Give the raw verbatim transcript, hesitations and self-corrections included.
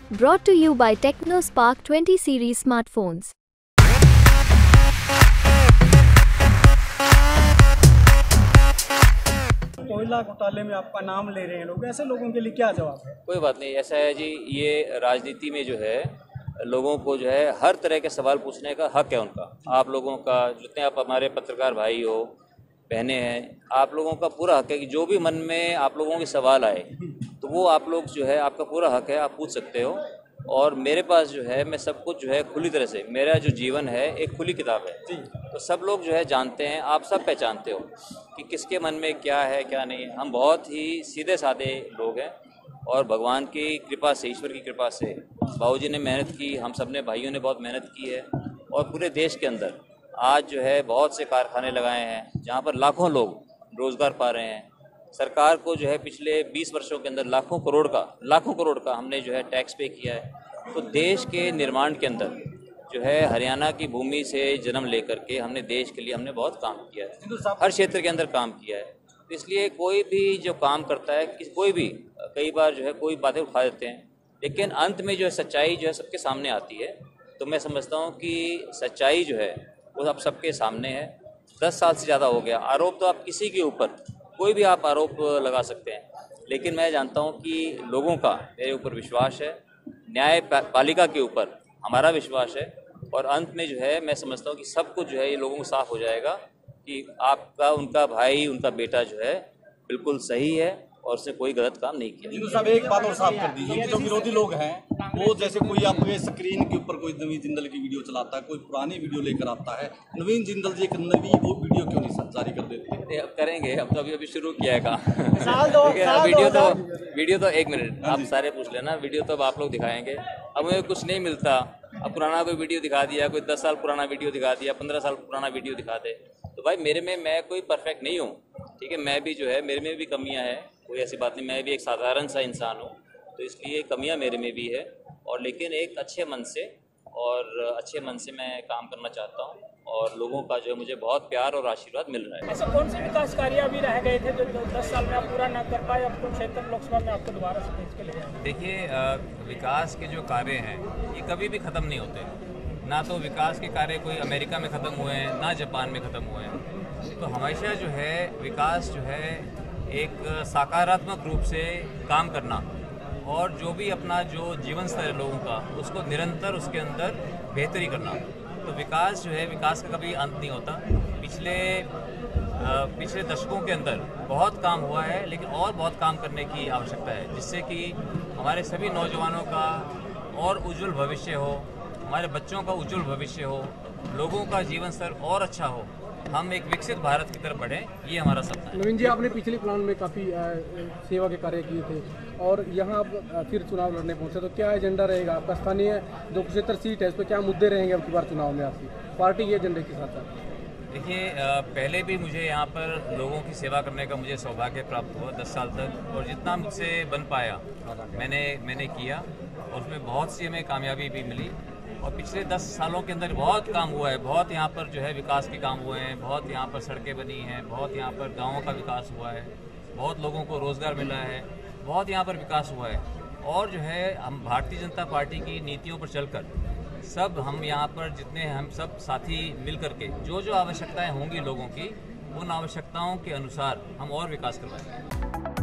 Brought to you by TechnoSpark twenty series smartphones. कोयला घोटाले में आपका नाम ले रहे हैं लोग, ऐसे लोगों के लिए क्या जवाब है? कोई बात नहीं, ऐसा है जी, ये राजनीति में जो है लोगों को जो है हर तरह के सवाल पूछने का हक है उनका। आप लोगों का, जितने आप हमारे पत्रकार भाई हो, बहनें हैं, आप लोगों का पूरा हक है कि जो भी मन में आप लोगों के सवाल आए तो वो आप लोग जो है, आपका पूरा हक है, आप पूछ सकते हो। और मेरे पास जो है, मैं सब कुछ जो है खुली तरह से, मेरा जो जीवन है एक खुली किताब है, तो सब लोग जो है जानते हैं, आप सब पहचानते हो कि किसके मन में क्या है क्या नहीं। हम बहुत ही सीधे साधे लोग हैं और भगवान की कृपा से, ईश्वर की कृपा से, बाबूजी ने मेहनत की, हम सब ने भाइयों ने बहुत मेहनत की है और पूरे देश के अंदर आज जो है बहुत से कारखाने लगाए हैं जहाँ पर लाखों लोग रोज़गार पा रहे हैं। सरकार को जो है पिछले बीस वर्षों के अंदर लाखों करोड़ का लाखों करोड़ का हमने जो है टैक्स पे किया है। तो देश के निर्माण के अंदर जो है हरियाणा की भूमि से जन्म लेकर के हमने देश के लिए हमने बहुत काम किया है, हर क्षेत्र के अंदर काम किया है। तो इसलिए कोई भी जो काम करता है, कोई भी कई बार जो है कोई बातें उठा देते हैं, लेकिन अंत में जो है सच्चाई जो है सबके सामने आती है। तो मैं समझता हूँ कि सच्चाई जो है वो अब सबके सामने है। दस साल से ज़्यादा हो गया, आरोप तो आप किसी के ऊपर कोई भी आप आरोप लगा सकते हैं, लेकिन मैं जानता हूँ कि लोगों का मेरे ऊपर विश्वास है, न्याय पालिका के ऊपर हमारा विश्वास है और अंत में जो है मैं समझता हूँ कि सब कुछ जो है ये लोगों को साफ हो जाएगा कि आपका, उनका भाई, उनका बेटा जो है बिल्कुल सही है और उसने कोई गलत काम नहीं किया। जिंदल साहब, एक बात और साफ कर दीजिए कि जो विरोधी लोग हैं वो जैसे कोई आपके स्क्रीन के ऊपर कोई नवीन जिंदल की वीडियो चलाता है, कोई पुरानी वीडियो लेकर आता है, नवीन जिंदल जी एक नवी वो वीडियो क्यों नहीं जारी कर देते? अब करेंगे, अब तो अभी अभी शुरू किया है काम। वीडियो तो वीडियो तो एक मिनट आप सारे पूछ लेना, वीडियो तो अब आप लोग दिखाएंगे। अब मुझे कुछ नहीं मिलता, अब पुराना कोई वीडियो दिखा दिया, कोई दस साल पुराना वीडियो दिखा दिया, पंद्रह साल पुराना वीडियो दिखा दे, तो भाई मेरे में, मैं कोई परफेक्ट नहीं हूँ, ठीक है, मैं भी जो है मेरे में भी कमियां हैं, कोई ऐसी बात नहीं, मैं भी एक साधारण सा इंसान हूँ, तो इसलिए कमियां मेरे में भी है। और लेकिन एक अच्छे मन से और अच्छे मन से मैं काम करना चाहता हूँ और लोगों का जो है मुझे बहुत प्यार और आशीर्वाद मिल रहा है। ऐसे कौन से विकास कार्य अभी रह गए थे जो दस साल में आप पूरा ना कर पाए, अब तो क्षेत्र लोकसभा में आपको दोबारा से भेज के ले जाए? देखिए, विकास के जो कार्य हैं ये कभी भी ख़त्म नहीं होते। ना तो विकास के कार्य कोई अमेरिका में ख़त्म हुए हैं, ना जापान में ख़त्म हुए हैं। तो हमेशा जो है विकास जो है एक सकारात्मक रूप से काम करना और जो भी अपना जो जीवन स्तर है लोगों का, उसको निरंतर उसके अंदर बेहतरी करना। तो विकास जो है, विकास का कभी अंत नहीं होता। पिछले पिछले दशकों के अंदर बहुत काम हुआ है, लेकिन और बहुत काम करने की आवश्यकता है, जिससे कि हमारे सभी नौजवानों का और उज्जवल भविष्य हो, हमारे बच्चों का उज्जवल भविष्य हो, लोगों का जीवन स्तर और अच्छा हो, हम एक विकसित भारत की तरफ बढ़ें, ये हमारा सपना है। नवीन जी, आपने पिछले प्लान में काफ़ी सेवा के कार्य किए थे और यहाँ आप फिर चुनाव लड़ने पहुँचे, तो क्या एजेंडा रहेगा आपका? स्थानीय जो कुरुक्षेत्र सीट है, इस पर क्या मुद्दे रहेंगे अब की बार चुनाव में आपकी पार्टी के एजेंडे के साथ साथ? देखिए, पहले भी मुझे यहाँ पर लोगों की सेवा करने का मुझे सौभाग्य प्राप्त हुआ दस साल तक, और जितना मुझसे बन पाया मैंने मैंने किया और उसमें बहुत सी हमें कामयाबी भी मिली। और पिछले दस सालों के अंदर बहुत काम हुआ है, बहुत यहाँ पर जो है विकास के काम हुए हैं, बहुत यहाँ पर सड़कें बनी हैं, बहुत यहाँ पर गाँवों का विकास हुआ है, बहुत लोगों को रोज़गार मिला है, बहुत यहाँ पर विकास हुआ है। और जो है हम भारतीय जनता पार्टी की नीतियों पर चलकर सब हम यहाँ पर जितने हम सब साथी मिल करके जो जो आवश्यकताएं होंगी लोगों की, उन आवश्यकताओं के अनुसार हम और विकास करवाएंगे।